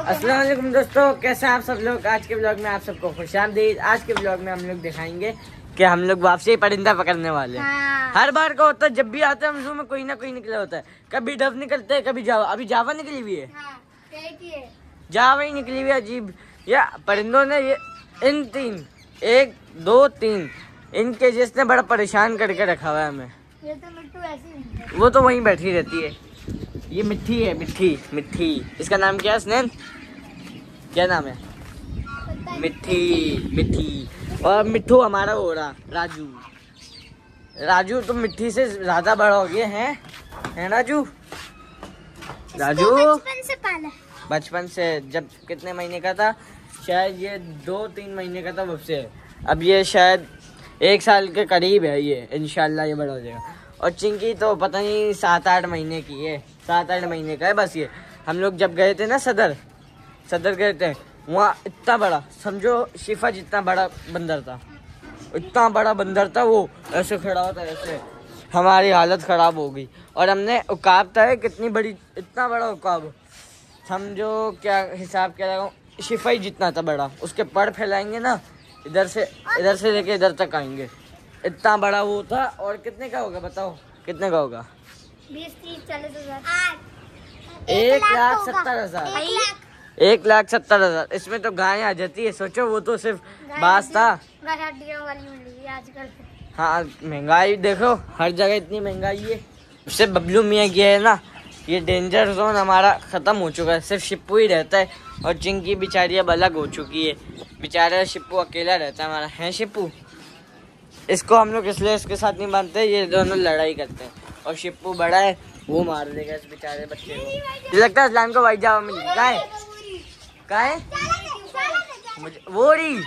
अस्सलाम वालेकुम दोस्तों, कैसे हैं आप सब लोग। आज के ब्लॉग में आप सबको खुशामदीद। आज के ब्लॉग में हम लोग दिखाएंगे कि हम लोग वापसी परिंदा पकड़ने वाले हैं। हर बार का होता है, जब भी आते हैं हम जू में कोई ना कोई निकला होता है। कभी डव निकलते है, कभी जावा। अभी जावा निकली हुई है, जावा ही निकली हुई है। अजीब या परिंदों ने ये इन तीन 1 2 3 इनके जिसने बड़ा परेशान करके रखा हुआ है हमें। ये तो मिट्टू ऐसी वो तो वहीं बैठी रहती है। ये मिट्टी है, मिट्टी। इसका नाम क्या है स्नेन? क्या नाम है? मिट्टी। और मिट्टू हमारा हो रहा राजू तो मिट्टी से ज्यादा बड़ा हो गया है राजू। बचपन से पाला। बचपन से जब कितने महीने का था, शायद ये 2-3 महीने का था तब से। अब ये शायद 1 साल के करीब है। ये इंशाल्लाह ये बड़ा हो जाएगा। और चिंकी तो पता नहीं 7-8 महीने की है, 7-8 महीने का है बस। ये हम लोग जब गए थे ना सदर गए थे, वहाँ इतना बड़ा, समझो शिफा जितना बड़ा बंदर था। इतना बड़ा बंदर था, वो ऐसे खड़ा होता है ऐसे। हमारी हालत ख़राब हो गई। और हमने उकाब था कितनी बड़ी, इतना बड़ा उकाब, समझो क्या हिसाब क्या लगा, शिफा ही जितना था बड़ा। उसके पर फैलाएंगे ना, इधर से लेके इधर तक आएंगे। इतना बड़ा वो था। और कितने का होगा बताओ, कितने का होगा? 20-30-40 हज़ार। 1,70,000। 1,70,000। इसमें तो गाय आ जाती है, सोचो। वो तो सिर्फ बास था। आजकल हाँ, महंगाई देखो, हर जगह इतनी महंगाई है। उससे बबलू मियाँ गया है ना, ये डेंजर जोन हमारा ख़त्म हो चुका है। सिर्फ शिप्पू ही रहता है। और चिंकी बेचारी अब अलग हो चुकी है। बेचारा शिप्पू अकेला रहता है हमारा, है शिप्पू। इसको हम लोग इसलिए इसके साथ नहीं बांधते, ये दोनों लड़ाई करते हैं। और शिप्पू बड़ा है, वो मार देगा इस बेचारे बच्चे को। लगता है इस्लाम को वाइट जावा मिल गया है। मुझे वो रही।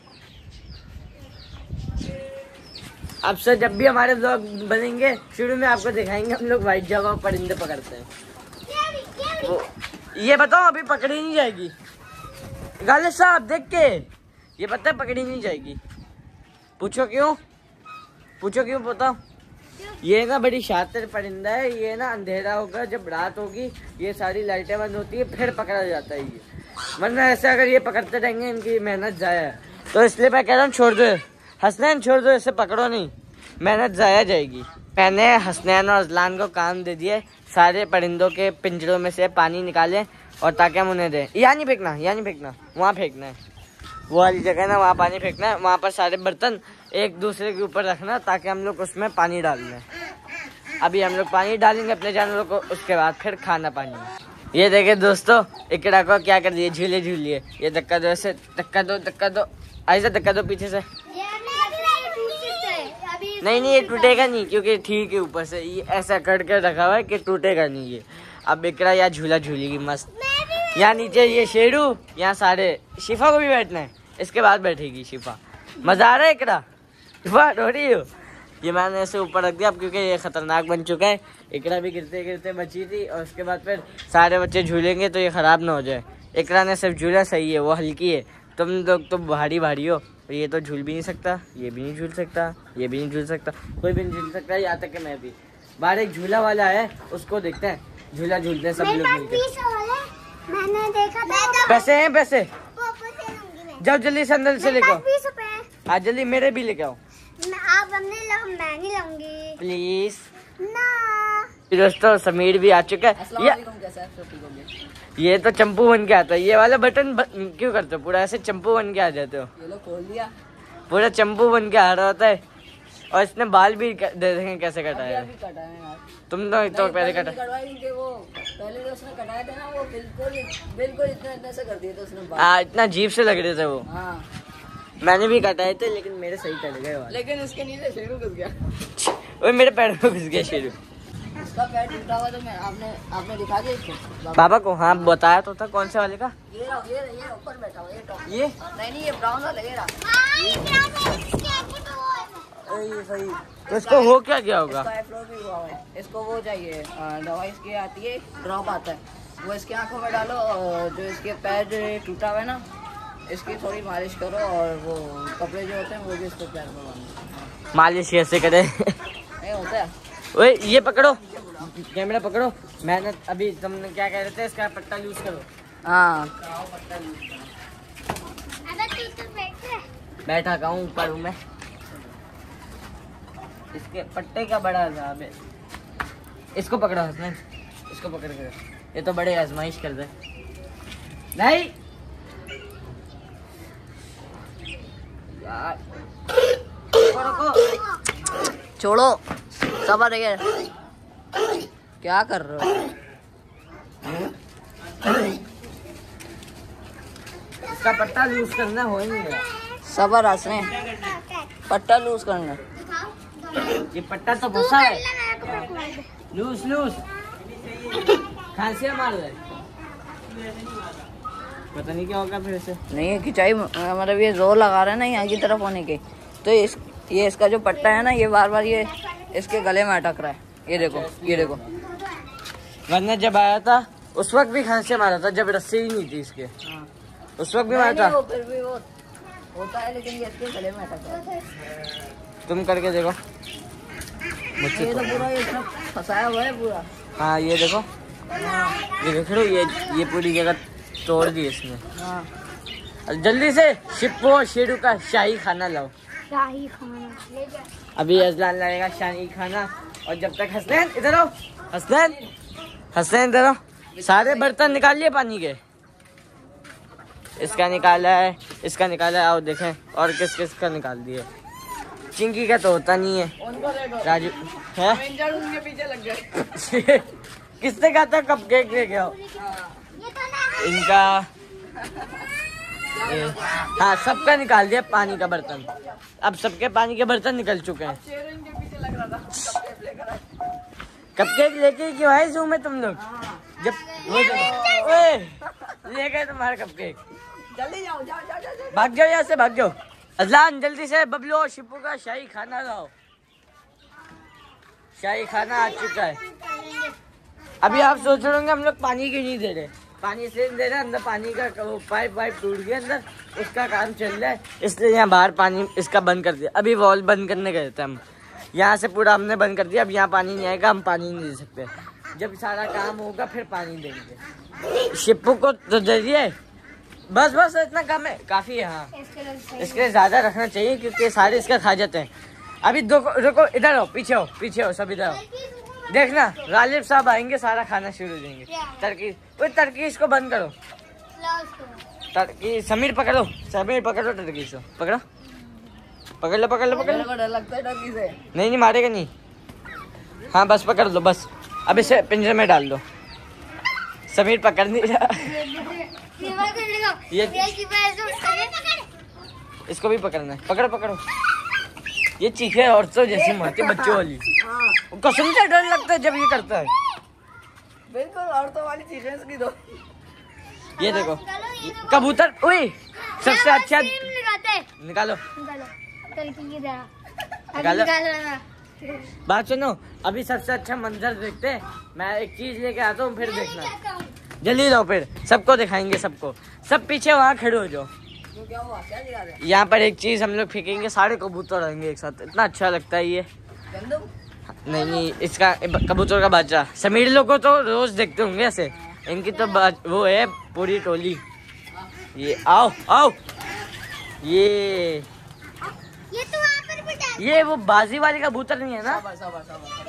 अब से जब भी हमारे ब्लॉग बनेंगे, शुरू में आपको दिखाएंगे हम लोग वाइट जावा परिंदे पकड़ते हैं। वो ये बताओ, अभी पकड़ी नहीं जाएगी। गाले साहब देख के ये पता है पकड़ी नहीं जाएगी। पूछो क्यों बताओ। ये ना बड़ी शातिर परिंदा है। ये ना अंधेरा होगा, जब रात होगी ये सारी लाइटें बंद होती है, फिर पकड़ा जाता है ये। वरना ऐसे अगर ये पकड़ते रहेंगे इनकी मेहनत जाया है। तो इसलिए मैं कह रहा हूँ छोड़ दो हसनैन, छोड़ दो, इसे पकड़ो नहीं, मेहनत जाया जाएगी। मैंने हसनैन और अजलान को काम दे दिए, सारे परिंदों के पिंजरों में से पानी निकालें और ताकि हम उन्हें दें। यहाँ नहीं फेंकना, वहाँ फेंकना है। वो वाली जगह ना, वहाँ पानी फेंकना है। वहाँ पर सारे बर्तन एक दूसरे के ऊपर रखना, ताकि हम लोग उसमें पानी डाल दें। अभी हम लोग पानी डालेंगे अपने जानवरों को, उसके बाद फिर खाना पानी। ये देखे दोस्तों, इकरा को क्या कर दिए, झूलिए। ये धक्का दो, ऐसे धक्का दो, ऐसा धक्का दो पीछे से। नहीं, ये टूटेगा नहीं, क्योंकि ठीक है ऊपर से ये ऐसा करके रखा हुआ है कि टूटेगा नहीं ये। अब इकरा यहाँ झूला झूलेगी मस्त। यहाँ नीचे ये शेरू, यहाँ सारे शिफा को भी बैठना है, इसके बाद बैठेगी शिफा। मजा आ रहा है इकरा? शिफा रो रही हो? ये मैंने ऐसे ऊपर रख दिया अब, क्योंकि ये खतरनाक बन चुका है। इकरा भी गिरते बची थी, और उसके बाद फिर सारे बच्चे झूलेंगे तो ये खराब ना हो जाए। इकरा ने सिर्फ झूला सही है, वो हल्की है। तुम लोग तो भारी हो। ये तो झूल भी नहीं सकता, ये भी नहीं झूल सकता, ये भी नहीं झूल सकता, कोई भी नहीं झूल सकता, यहाँ तक कि मैं भी। बाहर एक झूला वाला है, उसको देखते हैं, झूला झूलते हैं सब लोग मिलकर। मैंने देखा था। पैसे जाओ जल्दी से अंदर से लेकर। हाँ जल्दी, मेरे भी लेके आओ। आप मैं नहीं लाऊंगी प्लीज ना। दोस्तों समीर भी आ चुका है। ये तो चंपू बन के आता है। ये वाला बटन क्यों करते हो? पूरा ऐसे चंपू बन के आ जाते हो। ये लो खोल दिया, पूरा चंपू बन के आ रहा होता है। और इसने बाल भी देखें कैसे कटाया है। तुम तो पहले कटा, पहले उसने कटाए थे ना, वो बिल्कुल इतना से कर दिए थे उसने। इतना अजीब से लग रहे थे वो। हाँ, मैंने भी कटाए थे, लेकिन मेरे सही कट गए। लेकिन उसके नीचे शेरू घुस गया। वो मेरे पैर में घुस गया शेरू। उसका पैर टूटा हुआ, तो आपने दिखा दिया इसको बाबा को? हाँ बताया तो था। कौन से वाले का? ये ऊपर बैठा हुआ, ये टॉप। ये नहीं, ये ब्राउन वाला ये रहा। सही। तो इसको हो क्या होगा? भी हुआ है। इसको वो चाहिए दवाई, इसकी आती है, ड्रॉप आता है, वो इसकी आंखों में डालो। और जो इसके पैर जो टूटा हुआ है ना, इसकी थोड़ी मालिश करो। और वो कपड़े जो होते हैं वो भी इसको पैर में बांधो। मालिश कैसे करे? नहीं होता है। ओए ये पकड़ो, कैमरा पकड़ो। मैंने अभी तुमने क्या कह रहे थे, इसका पट्टा यूज करो। हाँ अबे तू तो बैठ। बैठा का हूँ, ऊपर हूँ मैं। इसके पट्टे का बड़ा हिसाब है। इसको पकड़ो हसनैन, इसको पकड़ कर। ये तो बड़े आजमाइश कर दे। नहीं यार, रुको। छोड़ो, सबर है। क्या कर रहे हो? इसका पट्टा लूज करना हो ही नहीं रहा। सबर हंसने, पट्टा लूज करना। ये पट्टा तो फंसा है। लूज लूज, खांसियां मार रहे। पता नहीं क्या होगा फिर से। नहीं खिंचाई, मतलब ये जोर लगा रहे हैं ना यहाँ की तरफ होने के, तो ये इसका जो पट्टा है ना, ये बार बार ये इसके गले में अटक रहा है। ये देखो, ये देखो। वरना जब आया था उस वक्त भी खांसियां मारा था, जब रस्सी ही नहीं थी इसके। उस वक्त भी मारा था। फिर भी वो होता है, लेकिन ये इसके गले में अटक रहा है। तुम करके देखो। मुझसे ये तो पूरा ये सब फंसाया हुआ है पूरा। हाँ ये देखो, ये देख लो, ये पूरी जगह तोड़ दी इसने। हाँ जल्दी से शिप्पो शेरू का शाही खाना लाओ। शाही खाना अभी अजलान लाएगा शाही खाना। और जब तक हसनैन इधर आओ, हसनैन हसनैन इधर आओ। सारे बर्तन निकाल लिए पानी के। इसका निकाला है, इसका निकाला है। आओ देखें और किस किस का निकाल दिए। चिंकी का तो होता नहीं है। राजू है उनके पीछे लग गए। किसने कहा था कप केक लेके आओ? इनका हाँ, सबका निकाल दिया पानी का बर्तन। अब सबके पानी के बर्तन निकल चुके हैं। कपकेक लेके क्यों आए जू में तुम लोग? जब ओए ले गए तुम्हारा कपकेक। जल्दी जाओ, जाओ जाओ जाओ। भाग जाओ यहाँ से, भाग जाओ। अजलान जल्दी से बबलू और शिप्पू का शाही खाना लाओ। शाही खाना आ चुका है। अभी आप सोच रहे होंगे हम लोग पानी क्यों नहीं दे रहे। पानी से नहीं दे रहे, अंदर पानी का पाइप वाइप टूट गया अंदर, उसका काम चल रहा है, इसलिए यहाँ बाहर पानी इसका बंद कर दिया। अभी वॉल बंद करने गए थे हम, यहाँ से पूरा हमने बंद कर दिया। अब यहाँ पानी नहीं आएगा, हम पानी नहीं दे सकते। जब सारा काम होगा फिर पानी देंगे। शिप्पू को तो दे दिए, बस बस इतना कम है, काफी है। हाँ इसके ज्यादा रखना चाहिए क्योंकि सारे इसका खा जाते हैं। अभी रुको, इधर हो, पीछे हो, पीछे हो, सब इधर हो। देखना गालिब साहब आएंगे, सारा खाना शुरू देंगे। तरकीश को बंद करो। समीर पकड़ो, समीर पकड़ो, तरकीश को पकड़ो, पकड़ लो, पकड़ लो, पकड़ लो। डर लगता है टर्की से। नहीं मारेगा नहीं। हाँ बस पकड़ लो, बस अब इसे पिंजरे में डाल दो। समीर पकड़ नहीं रहा। ये इसको भी पकड़ना है, पकड़ो पकड़ो। ये चीखे औरतों जैसी मारती बच्चों वाली। कसम से डर लगता है जब ये करता है। बिल्कुल औरतों वाली चीजें इसकी दो। ये देखो कबूतर, ओए सबसे अच्छा निकालो। बात सुनो, अभी सबसे अच्छा मंजर देखते हैं। मैं एक चीज लेके आता हूँ, फिर देखना। जल्दी लो, फिर सबको दिखाएंगे, सबको। सब पीछे वहाँ खड़े हो जाओ। क्या हुआ, क्या दिखा रहे? यहाँ पर एक चीज हम लोग फेंकेंगे, सारे कबूतर रहेंगे एक साथ। इतना अच्छा लगता है ये। नहीं, इसका कबूतर का बच्चा। समीर लोग को तो रोज देखते होंगे ऐसे, इनकी तो वो है पूरी टोली। ये आओ आओ, ये तो वहाँ पर भी डाल। ये वो बाजी वाली कबूतर नहीं है ना? सबर सबर सबर।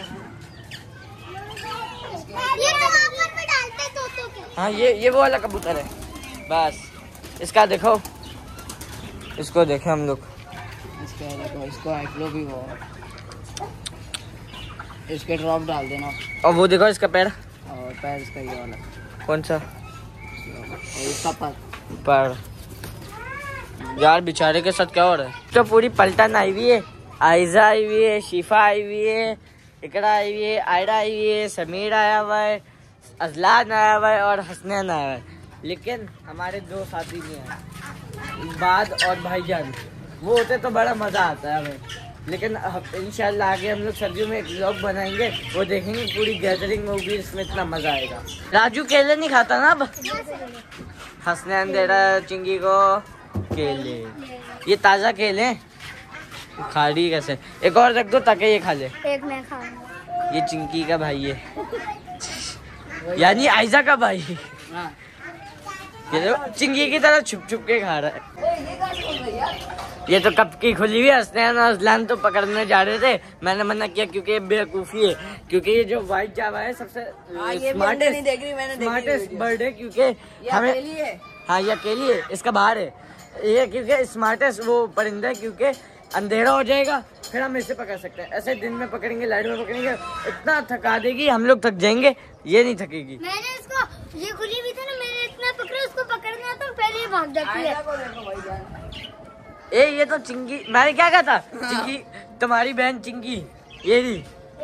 ये तो वहाँ पर भी डालते तोतों के। हाँ ये वो वाला कबूतर है। बस इसका देखो, इसको देखे हम लोग। इसका देखो, इसको एक्लो भी वो, इसके ड्रॉप डाल देना। और वो देखो इसका पैर, और पैर इसका ये वाला। कौन सा? और इसका पर यार बेचारे के साथ क्या हो रहा है? तो पूरी पलटन आई हुई है। आयजा आई हुई है, शिफा आई हुई है, इकरा आई हुई है, आयरा आई हुई है, समीर आया हुआ है, अजलान आया हुआ है और हसनैन आया हुआ है। लेकिन हमारे दो साथी नहीं आए, बाद और भाईजान। वो होते तो बड़ा मजा आता है हमें। लेकिन इंशाल्लाह आगे हम लोग सर्दियों में एक व्लॉग बनाएंगे, वो देखेंगे पूरी गैदरिंग होगी, इसमें इतना मजा आएगा। राजू केले नहीं खाता ना अब? हसनैन दे रहा है चिंगी को केले। ये ताजा केले खा रही कैसे? एक और रख दो ताकि ये खा ले। एक मैं खाऊंगा। ये चिंकी का भाई है, यानी आयजा का भाई। हाँ। ये तो चिंगी की तरह छुप छुप के खा रहा है। ये कहाँ से खुल गई यार? ये तो कब की खुली हुई है। हसनैन और अजलान तो पकड़ने जा रहे थे, मैंने मना किया क्योंकि ये बेवकूफी है। क्योंकि ये जो व्हाइट जावा है सबसे स्मार्टेस्ट बर्ड है, क्योंकि हमें हाँ ये अकेली है, इसका बाहर है ये, क्योंकि स्मार्टेस्ट वो परिंदा है, क्योंकि अंधेरा हो जाएगा फिर हम इसे पकड़ सकते हैं। ऐसे दिन में पकड़ेंगे, लाइट में पकड़ेंगे, इतना थका देगी, हम लोग थक जाएंगे, ये नहीं थकेगी। मैंने इसको, ये खुली भी थी ना, मैंने इतना पकड़ा, उसको पकड़ना तो पहले ही भाग जाती है। ये तो चिंगी, मैंने क्या कहा था? चिंगी तुम्हारी बहन चिंगी, ये नहीं।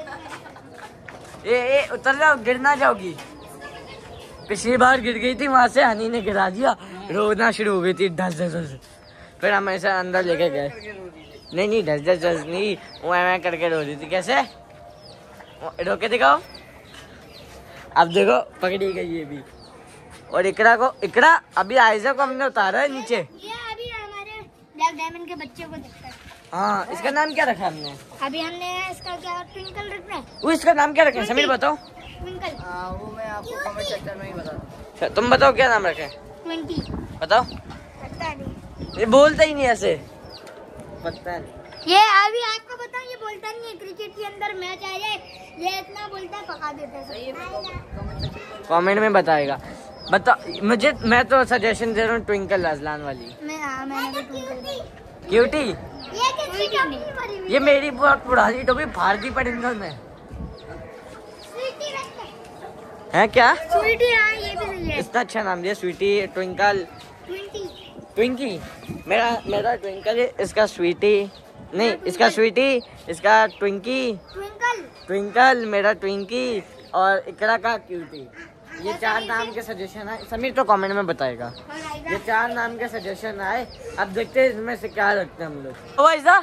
ये उतर जाओ, गिर ना जाओगी। पिछली बार गिर गई थी, वहां से हनी ने गिरा दिया, रोना शुरू हो गई थी ढस ढस ढस। फिर हम ऐसा अंदर लेके गए। नहीं ढस ढस ढस नहीं, वो मैं करके रो रही थी। कैसे रोके दिखाओ। अब देखो पकड़ी गई ये भी। और इकरा अभी आयजा को हमने उतारा है नीचे। ये अभी हमारे ब्लैक डायमंड के बच्चे को देखता है। हाँ, इसका नाम क्या रखा हमने? अभी हमने इसका क्या ट्विंकल रखना है। वो इसका नाम क्या रखा है समीर बताओ? ट्विंकल। वो मैं आपको कमेंट सेक्शन में ही बता। तुम बताओ क्या नाम रखे? 20। बताओ। पता नहीं, ये बोलता ही नहीं ऐसे, पता नहीं। ये अभी आपको बताऊं, ये बोलता नहीं है। क्रिकेट के अंदर मैच आ जाए, ये इतना बोलता है, पका देता है। कमेंट में बताएगा। बताओ मुझे, मैं तो सजेशन दे रहा हूँ ट्विंकल अजलान वाली। मैंने तो ट्विंकल। क्यूटी, ये किसकी टोपी भरी हुई? ये मेरी बहुत पुरानी टोपी फाड़ दी परिंदों में। स्वीटी रखते हैं। है क्या? स्वीटी, हाँ ये भी सही है। इसका अच्छा नाम दिया, स्वीटी, ट्विंकल, 20। ट्विंकी। मेरा ट्विंकल है, इसका स्वीटी नहीं, इसका स्वीटी, इसका ट्विंकी, ट्विंकल, मेरा ट्विंकी और इकरा का क्यूटी। ये 4 नाम के सजेशन आए। समीर तो कमेंट में बताएगा। ये 4 नाम के सजेशन आए, अब देखते हैं इसमें से क्या रखते हैं हम लोग। ओ ऐसा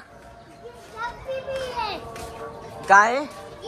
क्या है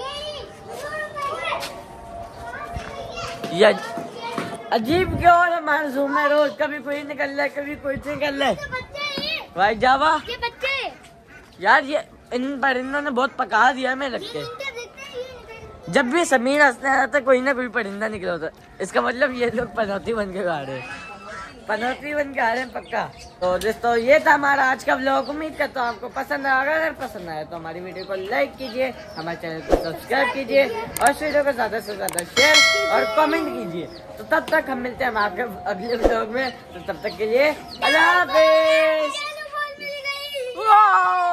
ये? अजीब क्यों है हमारे ज़ूम में, रोज कभी कोई निकल रहा है, कभी कोई निकल रहा है। भाई जावा ये बच्चे यार, ये इन परिंदों ने बहुत पका दिया हमें रख के। जब भी समीर हंसने आता है, कोई ना कोई परिंदा निकला होता है। इसका मतलब ये लोग पनौती बन के आ रहे हैं, पनौती बन के आ रहे हैं पक्का। तो दोस्तों ये था हमारा आज का व्लॉग। उम्मीद करता हूँ आपको पसंद आएगा। अगर पसंद आया तो हमारी वीडियो को लाइक कीजिए, हमारे चैनल को सब्सक्राइब कीजिए और इस वीडियो को ज्यादा से ज्यादा शेयर और कमेंट कीजिए। तो तब तक हम मिलते हैं आपके अगले व्लॉग में। तो तब तक के लिए अल्लाह हाफिज।